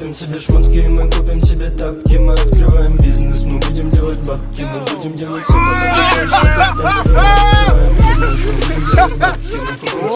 купим себе шмотки, мы купим себе тапки. Мы открываем бизнес, мы будем делать бабки. Мы будем делать все, чтобы больше поставить.